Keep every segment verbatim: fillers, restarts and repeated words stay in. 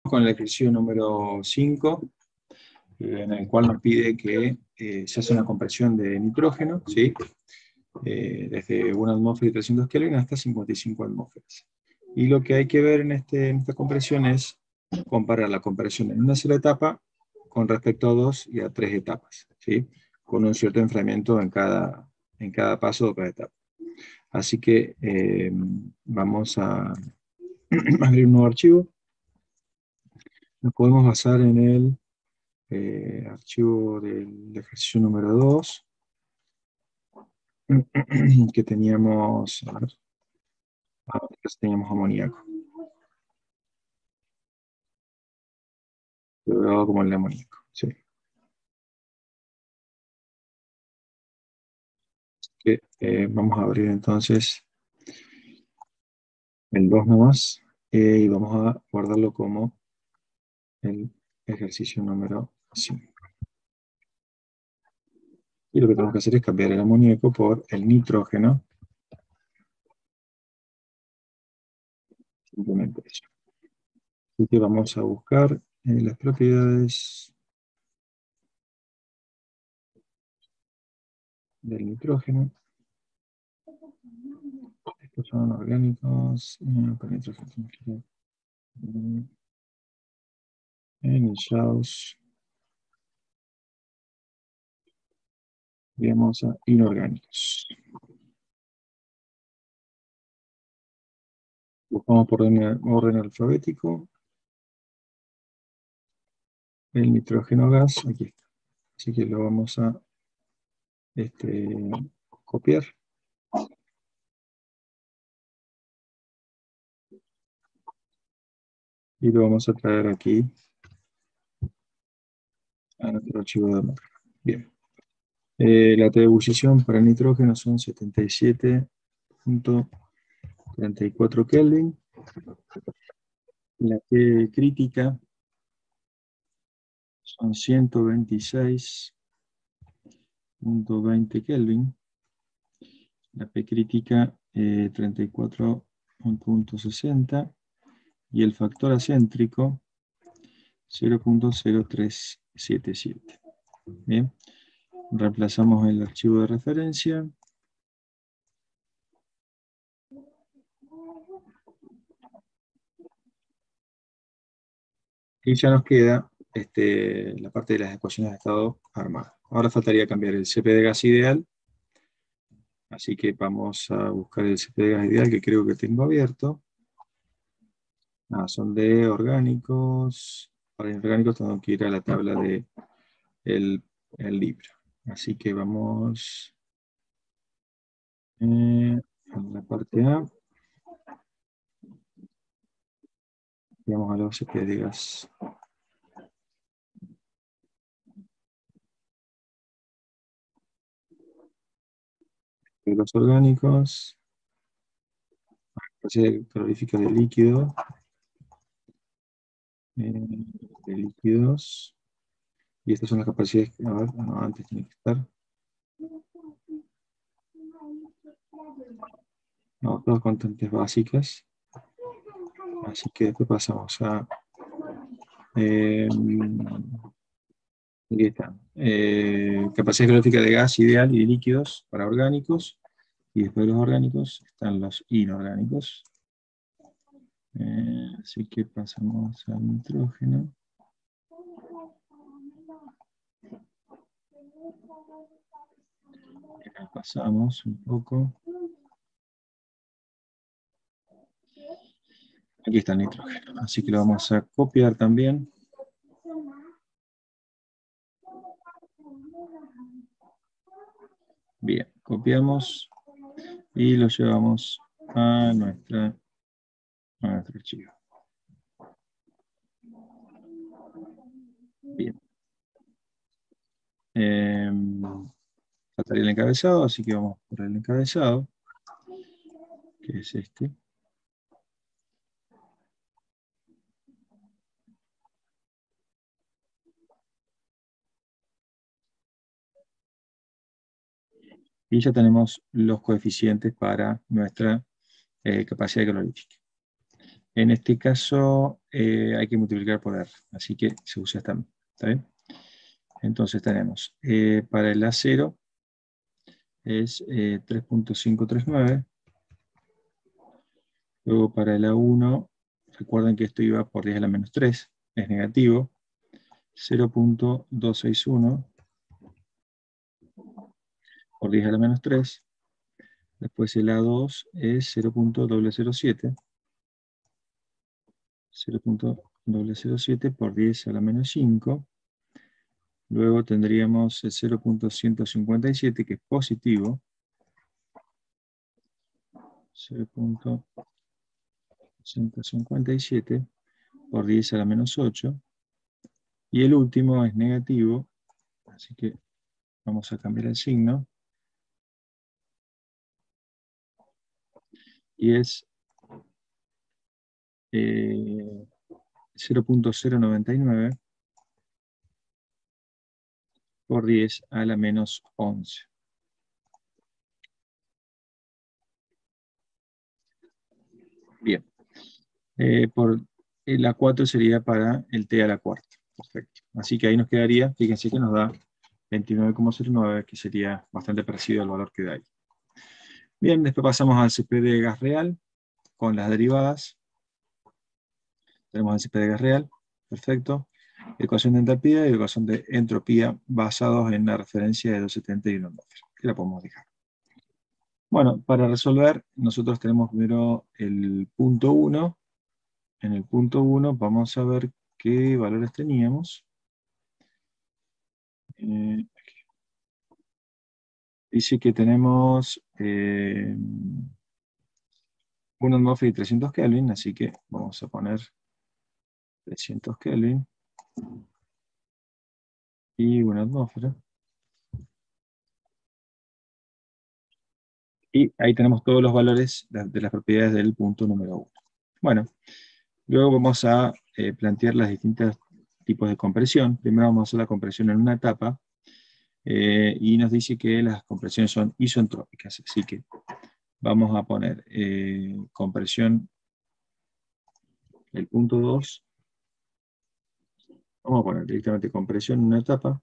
con el ejercicio número cinco, eh, en el cual nos pide que eh, se hace una compresión de nitrógeno, ¿sí? Eh, desde una atmósfera y trescientos Kelvin hasta cincuenta y cinco atmósferas. Y lo que hay que ver en, este, en esta compresión es comparar la compresión en una sola etapa con respecto a dos y a tres etapas, ¿sí? Con un cierto enfriamiento en cada, en cada paso de cada etapa. Así que eh, vamos a abrir un nuevo archivo. Nos podemos basar en el eh, archivo del ejercicio número dos, que teníamos, a ver, ah, teníamos amoníaco. Pero como el amoníaco, sí. Que, eh, vamos a abrir entonces el dos nomás, eh, y vamos a guardarlo como el ejercicio número cinco. Y lo que tenemos que hacer es cambiar el amoníaco por el nitrógeno. Simplemente eso. Así que vamos a buscar eh, las propiedades del nitrógeno. Estos son orgánicos. Eh, con nitrógeno tenemos que ir, eh, en el JAWS. Y vamos a inorgánicos. Buscamos por orden, orden alfabético. El nitrógeno gas, aquí está. Así que lo vamos a este, copiar. Y lo vamos a traer aquí a nuestro archivo de marca. Bien. Eh, la T de ebullición para el nitrógeno son setenta y siete punto treinta y cuatro Kelvin. La T crítica son ciento veintiséis punto veinte Kelvin. La P crítica eh, treinta y cuatro punto sesenta. Y el factor acéntrico cero punto cero tres siete siete. Bien. Reemplazamos el archivo de referencia. Y ya nos queda este, la parte de las ecuaciones de estado armada. Ahora faltaría cambiar el C P de gas ideal. Así que vamos a buscar el C P de gas ideal, que creo que tengo abierto. Ah, son de orgánicos. Para inorgánicos tengo que ir a la tabla de el, el libro. Así que vamos eh, a la parte A. Vamos a los C P de gas. De los orgánicos. Capacidad calorífica de líquido. Eh, de líquidos. Y estas son las capacidades que, a ver, no, antes tiene que estar. No, todas constantes básicas. Así que después pasamos a... Eh, aquí está. Eh, capacidad calórica de gas ideal y de líquidos para orgánicos. Y después de los orgánicos están los inorgánicos. Eh, así que pasamos al nitrógeno. Pasamos un poco. Aquí está el nitrógeno, así que lo vamos a copiar también. Bien, copiamos y lo llevamos a, nuestra, a nuestro archivo. Bien. Eh, faltaría el encabezado, así que vamos por el encabezado, que es este. Y ya tenemos los coeficientes para nuestra eh, capacidad calorífica. En este caso, eh, hay que multiplicar por R, así que se usa esta. ¿Está bien? Entonces tenemos, eh, para el A cero es eh, tres punto quinientos treinta y nueve. Luego para el A uno, recuerden que esto iba por diez a la menos tres, es negativo, cero punto doscientos sesenta y uno por diez a la menos tres. Después el A dos es cero punto cero cero siete, cero punto cero cero siete por diez a la menos cinco. Luego tendríamos el cero punto ciento cincuenta y siete, que es positivo, cero punto ciento cincuenta y siete por diez a la menos ocho. Y el último es negativo, así que vamos a cambiar el signo. Y es eh, cero punto cero noventa y nueve por diez a la menos once. Bien. Eh, por la cuatro sería para el t a la cuarta. Perfecto. Así que ahí nos quedaría, fíjense que nos da veintinueve coma cero nueve, que sería bastante parecido al valor que da ahí. Bien, después pasamos al C P de gas real con las derivadas. Tenemos el C P de gas real, perfecto. Ecuación de entalpía y ecuación de entropía basados en la referencia de doscientos setenta y una atmósfera, que la podemos dejar. Bueno, para resolver, nosotros tenemos primero el punto uno. En el punto uno vamos a ver qué valores teníamos. Eh, dice que tenemos eh, una atmósfera y trescientos Kelvin, así que vamos a poner trescientos Kelvin y una atmósfera. Y ahí tenemos todos los valores de las propiedades del punto número uno. Bueno, luego vamos a eh, plantear los distintos tipos de compresión. Primero vamos a hacer la compresión en una etapa, eh, y nos dice que las compresiones son isentrópicas, así que vamos a poner eh, compresión el punto dos. Vamos a poner directamente compresión en una etapa.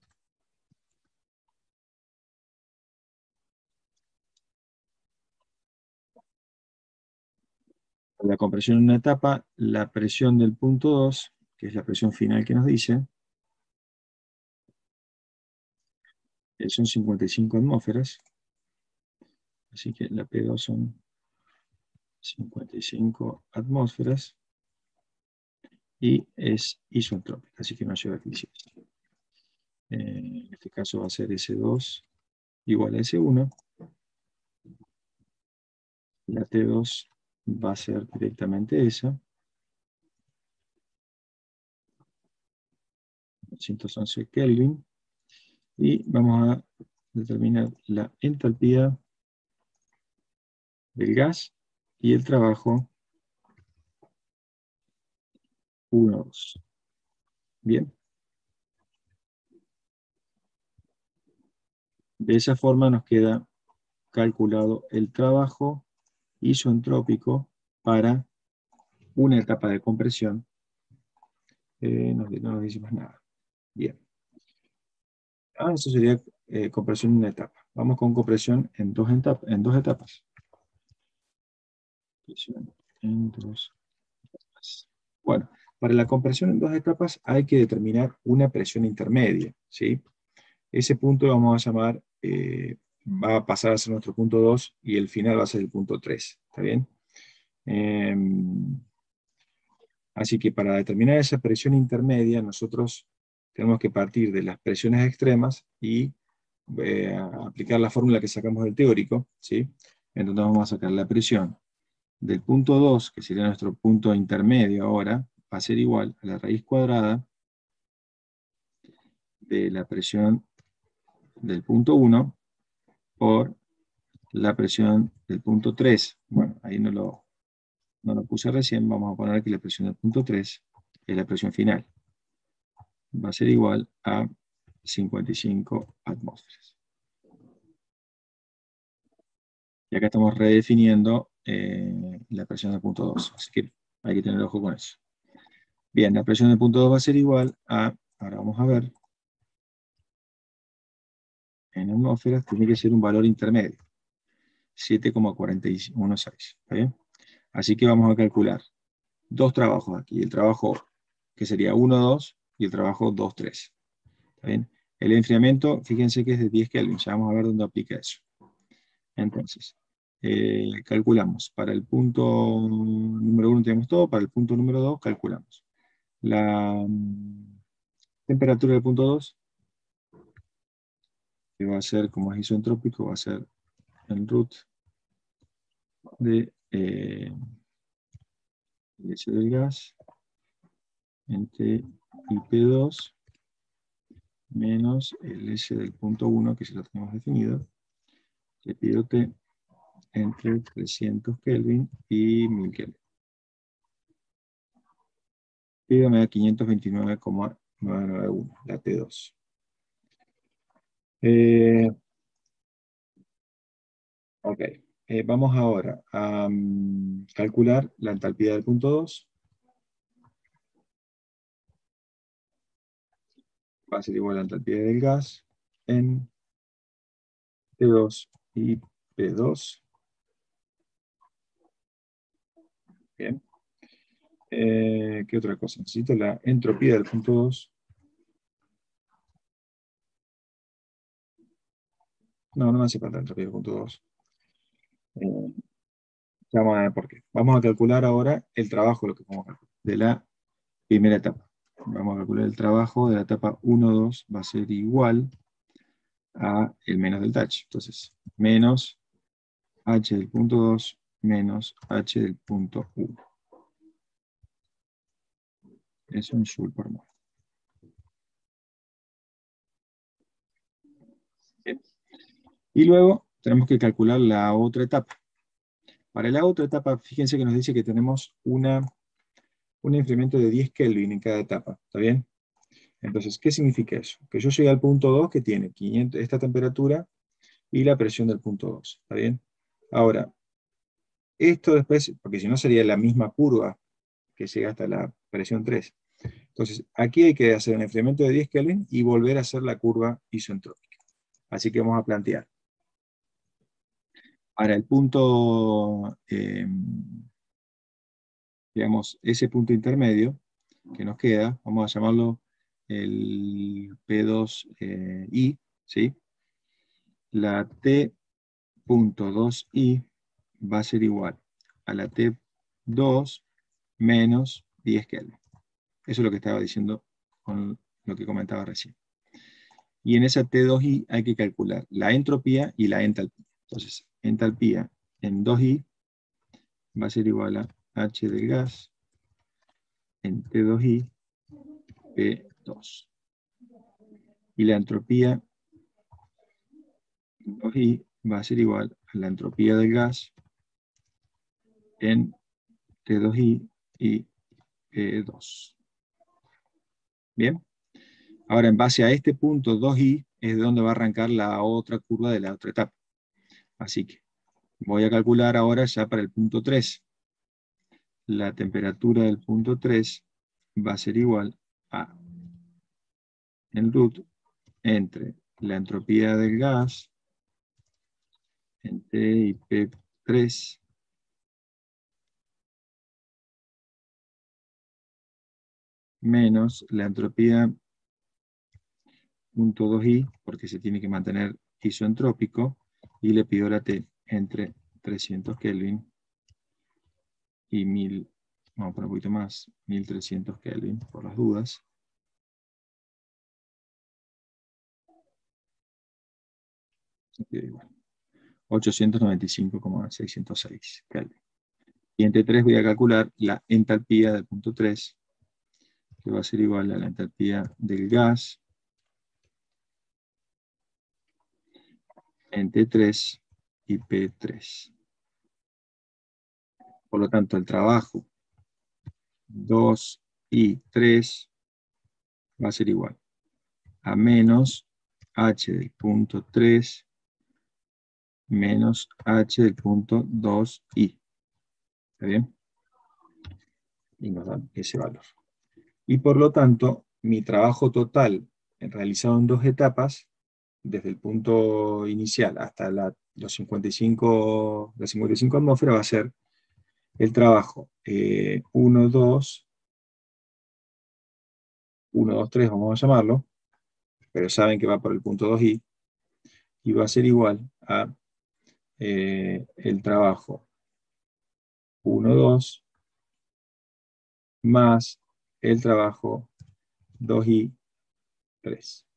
La compresión en una etapa, la presión del punto dos, que es la presión final que nos dice, son cincuenta y cinco atmósferas. Así que la P dos son cincuenta y cinco atmósferas. Y es isentrópica, así que no lleva crisis. En este caso va a ser S dos igual a S uno. La T dos va a ser directamente esa. ciento once Kelvin. Y vamos a determinar la entalpía del gas y el trabajo uno, dos. Bien. De esa forma nos queda calculado el trabajo isentrópico para una etapa de compresión. Eh, no, no nos dice más nada. Bien. Ah, eso sería eh, compresión en una etapa. Vamos con compresión en dos, etap en dos etapas. Compresión en dos etapas. Bueno, para la compresión en dos etapas hay que determinar una presión intermedia, ¿sí? Ese punto lo vamos a llamar, eh, va a pasar a ser nuestro punto dos y el final va a ser el punto tres, ¿está bien? Eh, así que para determinar esa presión intermedia, nosotros tenemos que partir de las presiones extremas y eh, aplicar la fórmula que sacamos del teórico, ¿sí? Entonces vamos a sacar la presión del punto dos, que sería nuestro punto intermedio ahora, va a ser igual a la raíz cuadrada de la presión del punto uno por la presión del punto tres. Bueno, ahí no lo, no lo puse recién, vamos a poner aquí la presión del punto tres, que es la presión final. Va a ser igual a cincuenta y cinco atmósferas. Y acá estamos redefiniendo eh, la presión del punto dos, así que hay que tener ojo con eso. Bien, la presión del punto dos va a ser igual a, ahora vamos a ver, en atmósferas tiene que ser un valor intermedio, siete coma cuatro uno seis, ¿está bien? Así que vamos a calcular dos trabajos aquí, el trabajo que sería uno dos y el trabajo dos tres, ¿está bien? El enfriamiento, fíjense que es de diez Kelvin, ya vamos a ver dónde aplica eso. Entonces, eh, calculamos, para el punto número uno tenemos todo, para el punto número dos calculamos. La mm, temperatura del punto dos, que va a ser, como es isentrópico, va a ser el root de eh, el S del gas entre I P dos menos el S del punto uno, que ya lo tenemos definido, que pido T entre trescientos Kelvin y mil Kelvin. Pido me da quinientos veintinueve coma novecientos noventa y uno, la T dos. Eh, ok, eh, vamos ahora a um, calcular la entalpía del punto dos. Va a ser igual a la entalpía del gas en T dos y P dos. Bien. Eh, ¿qué otra cosa? Necesito la entropía del punto dos. No, no me hace falta la entropía del punto dos. Eh, vamos a ver por qué. Vamos a calcular ahora el trabajo, lo que vamos a calcular, de la primera etapa. Vamos a calcular el trabajo de la etapa uno dos, va a ser igual a el menos del H. Entonces, menos H del punto dos menos H del punto uno. Es un joule por mol. Bien. Y luego tenemos que calcular la otra etapa. Para la otra etapa, fíjense que nos dice que tenemos una, un incremento de diez Kelvin en cada etapa. ¿Está bien? Entonces, ¿qué significa eso? Que yo llegué al punto dos, que tiene quinientos, esta temperatura y la presión del punto dos. ¿Está bien? Ahora, esto después, porque si no sería la misma curva que llega hasta la presión tres. Entonces, aquí hay que hacer un enfriamiento de diez Kelvin y volver a hacer la curva isentrópica. Así que vamos a plantear. Ahora, el punto, eh, digamos, ese punto intermedio que nos queda, vamos a llamarlo el P dos I, ¿sí? La T punto dos I va a ser igual a la T dos menos diez Kelvin. Eso es lo que estaba diciendo con lo que comentaba recién. Y en esa T dos I hay que calcular la entropía y la entalpía. Entonces, entalpía en dos I va a ser igual a H del gas en T dos I P dos. Y la entropía en dos I va a ser igual a la entropía del gas en T dos I y P dos. Bien. Ahora, en base a este punto dos I, es de donde va a arrancar la otra curva de la otra etapa. Así que voy a calcular ahora ya para el punto tres. La temperatura del punto tres va a ser igual a el root entre la entropía del gas en T y P tres menos la entropía punto dos I, porque se tiene que mantener isoentrópico, y le pido la T entre trescientos Kelvin y mil, vamos a poner un poquito más, mil trescientos Kelvin, por las dudas. ochocientos noventa y cinco coma seiscientos seis Kelvin. Y en T tres voy a calcular la entalpía del punto tres, que va a ser igual a la entalpía del gas en T tres y P tres. Por lo tanto, el trabajo dos y tres va a ser igual a menos H del punto tres menos H del punto dos I. ¿Está bien? Y nos dan ese valor. Y por lo tanto, mi trabajo total realizado en dos etapas, desde el punto inicial hasta la, los cincuenta y cinco, las cincuenta y cinco atmósferas, va a ser el trabajo eh, uno, dos, uno, dos, tres, vamos a llamarlo, pero saben que va por el punto dos i, y va a ser igual a eh, el trabajo uno, dos, más el trabajo dos i, tres.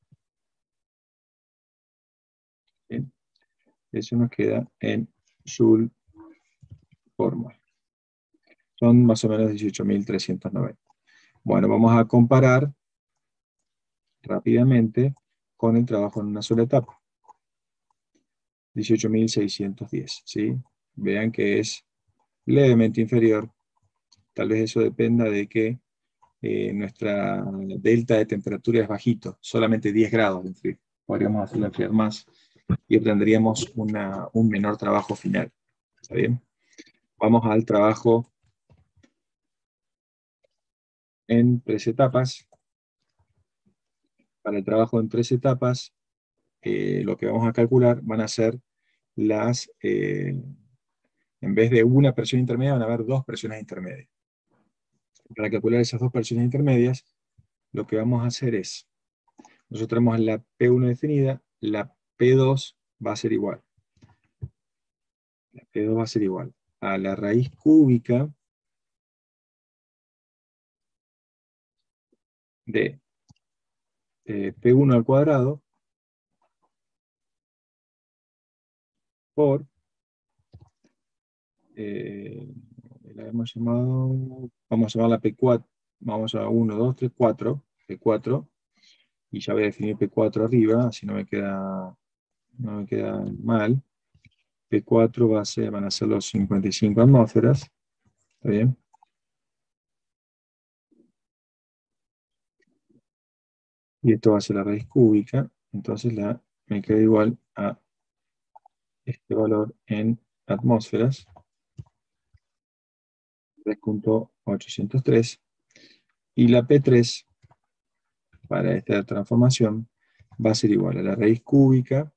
¿Bien? Eso nos queda en Joule por mol. Son más o menos dieciocho mil trescientos noventa. Bueno, vamos a comparar rápidamente con el trabajo en una sola etapa. dieciocho mil seiscientos diez, ¿sí? Vean que es levemente inferior. Tal vez eso dependa de que eh, nuestra delta de temperatura es bajito, solamente diez grados de enfriar. Podríamos hacerlo enfriar más y obtendríamos una, un menor trabajo final. ¿Está bien? Vamos al trabajo en tres etapas. Para el trabajo en tres etapas, eh, lo que vamos a calcular van a ser las, eh, en vez de una presión intermedia, van a haber dos presiones intermedias. Para calcular esas dos presiones intermedias, lo que vamos a hacer es, nosotros tenemos la P uno definida, la P dos va a ser igual. La P dos va a ser igual a la raíz cúbica de eh, P uno al cuadrado por, eh, la hemos llamado, vamos a llamarla P cuatro, vamos a uno, dos, tres, cuatro, P cuatro, y ya voy a definir P cuatro arriba, así no me queda, no me queda mal. P cuatro va a ser, van a ser los cincuenta y cinco atmósferas, ¿está bien? Y esto va a ser la raíz cúbica, entonces la, me queda igual a este valor en atmósferas, tres punto ochocientos tres, y la P tres para esta transformación va a ser igual a la raíz cúbica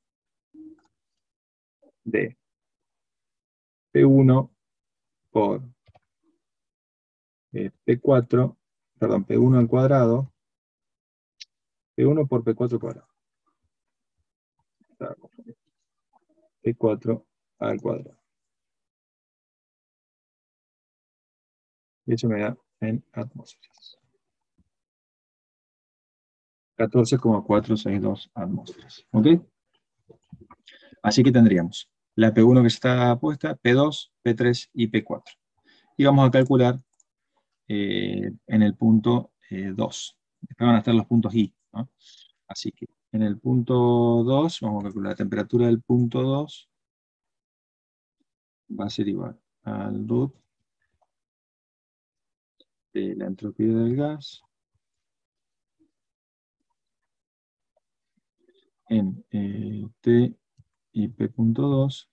de P uno por eh, P cuatro, perdón, P uno al cuadrado, P uno por P cuatro cuadrado. P cuatro al cuadrado. Y eso me da en atmósferas. catorce coma cuatrocientos sesenta y dos atmósferas. ¿Ok? Así que tendríamos la P uno que está puesta, P dos, P tres y P cuatro. Y vamos a calcular eh, en el punto eh, dos. Después van a estar los puntos I, ¿no? Así que en el punto dos, vamos a calcular la temperatura del punto dos, va a ser igual al root de la entropía del gas en eh, T y P punto dos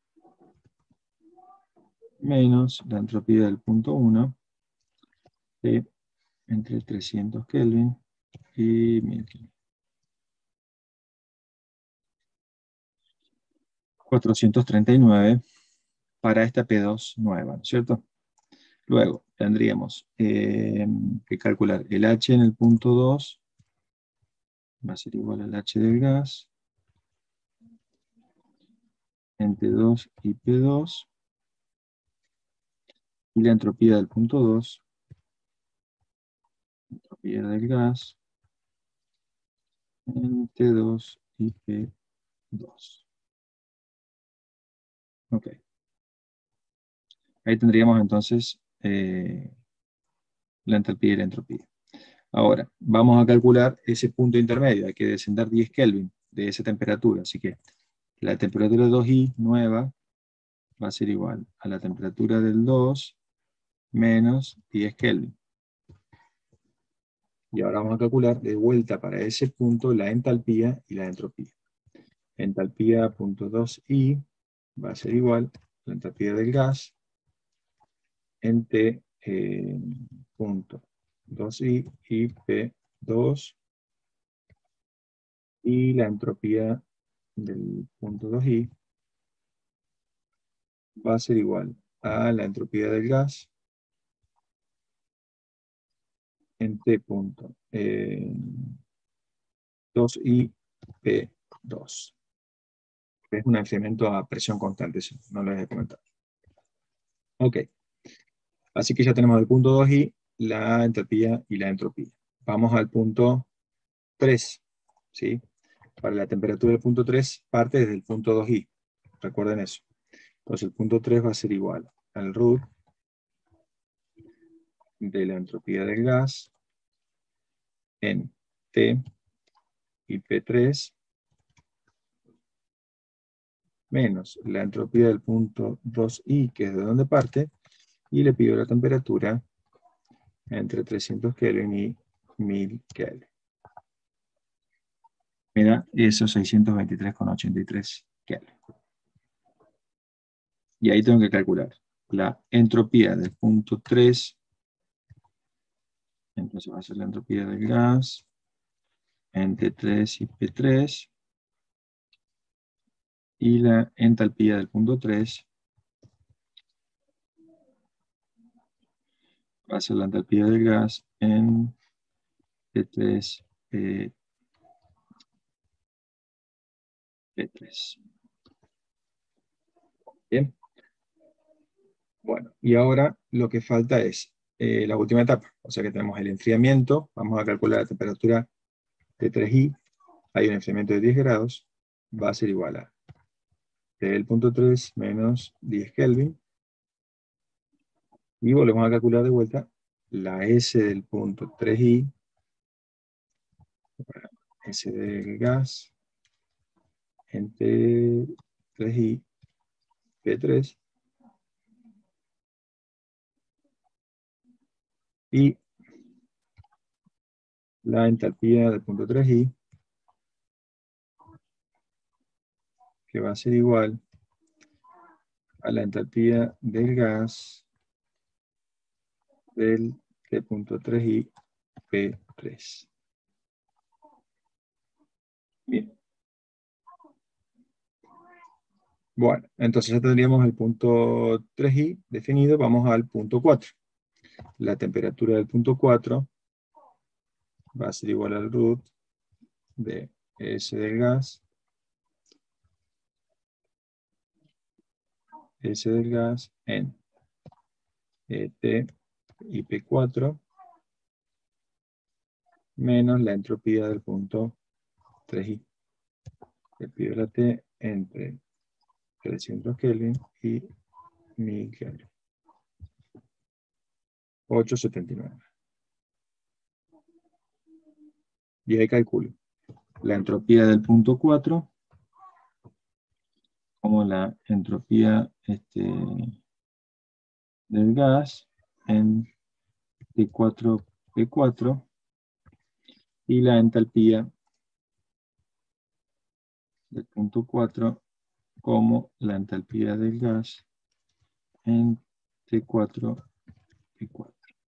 menos la entropía del punto uno de entre trescientos Kelvin y mil Kelvin. cuatrocientos treinta y nueve para esta P dos nueva, ¿no es cierto? Luego tendríamos eh, que calcular el H en el punto dos, va a ser igual al H del gas, entre dos y P dos, y la entropía del punto dos, entropía del gas, en T dos y P dos. Ok. Ahí tendríamos entonces eh, la entropía y la entropía. Ahora, vamos a calcular ese punto intermedio. Hay que descender diez Kelvin de esa temperatura. Así que la temperatura dos i nueva va a ser igual a la temperatura del dos menos diez Kelvin. Y ahora vamos a calcular de vuelta para ese punto la entalpía y la entropía. Entalpía punto dos i va a ser igual a la entalpía del gas en T eh, punto dos i y P dos. Y la entropía del punto dos i va a ser igual a la entropía del gas en T punto eh, dos i P dos. Es un incremento a presión constante, eso no lo he comentado. Ok, así que ya tenemos el punto dos i, la entropía y la entropía. Vamos al punto tres, ¿sí? Para la temperatura del punto tres parte desde el punto dos i, recuerden eso. Entonces el punto tres va a ser igual al root de la entropía del gas en T y P tres menos la entropía del punto dos i, que es de donde parte, y le pido la temperatura entre trescientos Kelvin y mil Kelvin. Me da esos seiscientos veintitrés coma ochenta y tres Kelvin. Y ahí tengo que calcular la entropía del punto tres. Entonces va a ser la entropía del gas en T tres y P tres. Y la entalpía del punto tres va a ser la entalpía del gas en T tres, P tres. Bien. Bueno, y ahora lo que falta es eh, la última etapa. O sea que tenemos el enfriamiento. Vamos a calcular la temperatura T tres i. Hay un enfriamiento de diez grados. Va a ser igual a T del punto tres menos diez Kelvin. Y volvemos a calcular de vuelta la S del punto tres i. S del gas en T tres i P tres. Y la entalpía del punto tres i, que va a ser igual a la entalpía del gas del T punto tres i P tres. Bien. Bueno, entonces ya tendríamos el punto tres i definido. Vamos al punto cuatro. La temperatura del punto cuatro va a ser igual al root de S del gas, S del gas en eh, T y P cuatro menos la entropía del punto tres i. Le pido la T entre trescientos Kelvin y mil Kelvin. ochocientos setenta y nueve. Y ahí calculo la entropía del punto cuatro como la entropía este, del gas en T cuatro P cuatro y la entalpía del punto cuatro como la entalpía del gas en T cuatro P cuatro.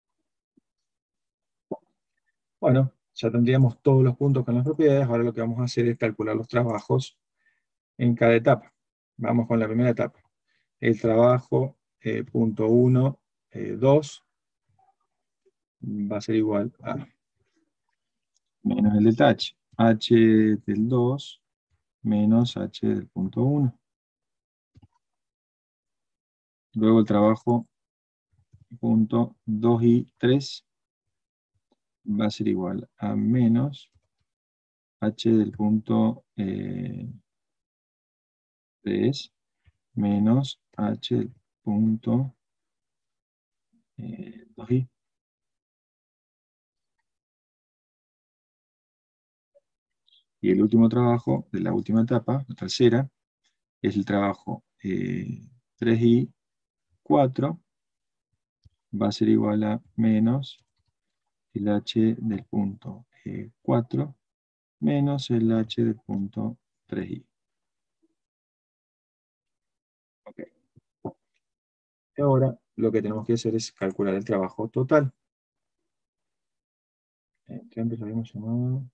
Bueno, ya tendríamos todos los puntos con las propiedades. Ahora lo que vamos a hacer es calcular los trabajos en cada etapa. Vamos con la primera etapa. El trabajo eh, punto uno, eh, dos va a ser igual a menos el delta H. H del dos menos H del punto uno. Luego el trabajo punto dos i tres va a ser igual a menos H del punto eh, tres menos H del punto eh, dos i. Y el último trabajo de la última etapa, la tercera, es el trabajo eh, tres i cuatro, va a ser igual a menos el H del punto eh, cuatro menos el H del punto tres i. Ok. Y ahora lo que tenemos que hacer es calcular el trabajo total. eh, que antes lo habíamos llamado...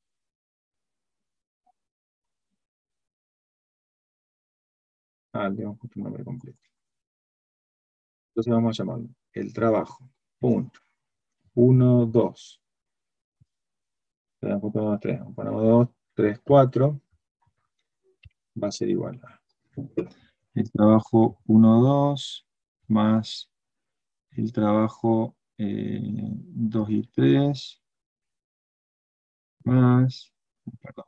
Ah, le hemos puesto un nombre completo. Entonces vamos a llamarlo el trabajo, punto, uno, dos. Le damos dos, tres, ponemos dos, tres, cuatro, va a ser igual a el trabajo uno, dos, más el trabajo eh, dos y tres, más, perdón,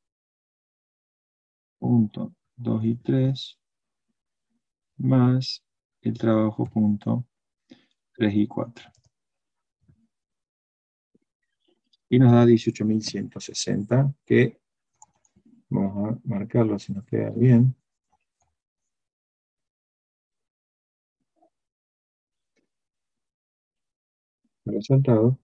punto dos y tres, más el trabajo punto tres y cuatro. Y nos da dieciocho mil ciento sesenta, que vamos a marcarlo si nos queda bien. El resultado,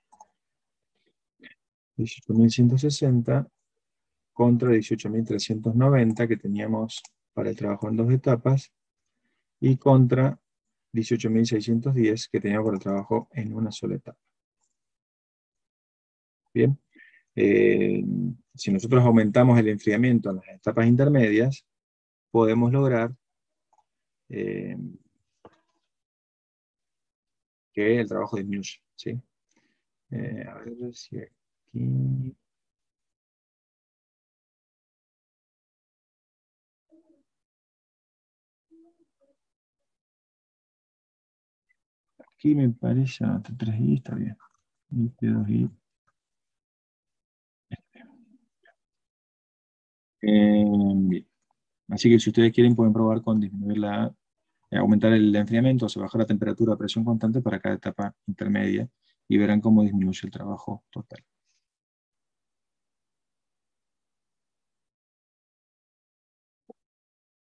dieciocho mil ciento sesenta contra dieciocho mil trescientos noventa que teníamos para el trabajo en dos etapas, y contra dieciocho mil seiscientos diez que teníamos para el trabajo en una sola etapa. Bien, eh, si nosotros aumentamos el enfriamiento en las etapas intermedias, podemos lograr eh, que el trabajo disminuya, ¿sí? Eh, a ver si aquí... Aquí me parece, ah, T tres i está bien. Y T dos i. Eh, bien. Así que si ustedes quieren pueden probar con disminuir la, eh, aumentar el enfriamiento, o sea, bajar la temperatura a presión constante para cada etapa intermedia y verán cómo disminuye el trabajo total.